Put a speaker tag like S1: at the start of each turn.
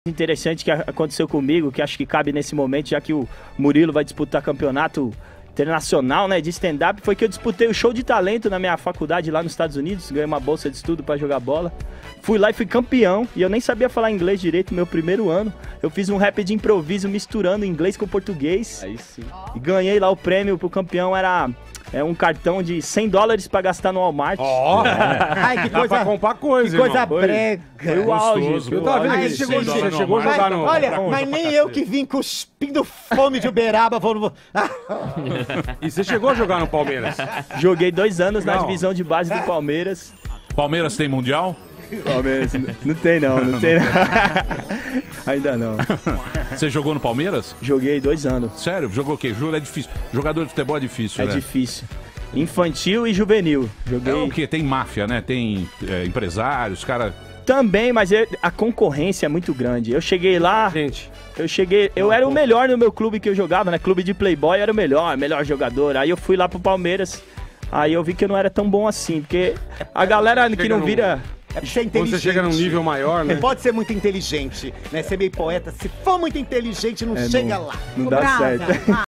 S1: Interessante que aconteceu comigo, que acho que cabe nesse momento, já que o Murilo vai disputar campeonato internacional, né, de stand-up, foi que eu disputei o show de talento na minha faculdade lá nos Estados Unidos, ganhei uma bolsa de estudo para jogar bola. Fui lá e fui campeão, e eu nem sabia falar inglês direito no meu primeiro ano. Eu fiz um rap de improviso misturando inglês com português. Aí sim. E ganhei lá o prêmio pro campeão, era um cartão de $100 pra gastar no Walmart.
S2: Ó! Ai, que coisa... Dá pra comprar coisa,
S3: que coisa brega.
S1: Foi o auge.
S2: Eu tava vendo que você chegou a jogar no...
S3: Olha, mas nem eu que vim cuspindo fome de Uberaba vou...
S2: E você chegou a jogar no Palmeiras?
S1: Joguei 2 anos na divisão de base do Palmeiras.
S4: Palmeiras tem Mundial?
S1: Palmeiras, não tem não. Ainda não.
S4: Você jogou no Palmeiras?
S1: Joguei 2 anos.
S4: Sério? Jogou o quê? É difícil. Jogador de futebol é difícil, né?
S1: É difícil. Infantil e juvenil. Joguei...
S4: É o quê? Tem máfia, né? Tem empresários, cara...
S1: Também, mas a concorrência é muito grande. Eu cheguei lá... Eu era o melhor no meu clube que eu jogava, né? Clube de Playboy, eu era o melhor jogador. Aí eu fui lá pro Palmeiras, aí eu vi que eu não era tão bom assim, porque a galera que não vira...
S3: É porque você é inteligente.
S2: Quando você chega num nível maior, né?
S3: Você pode ser muito inteligente, né? Ser meio poeta. Se for muito inteligente, não chega lá.
S1: Não dá certo.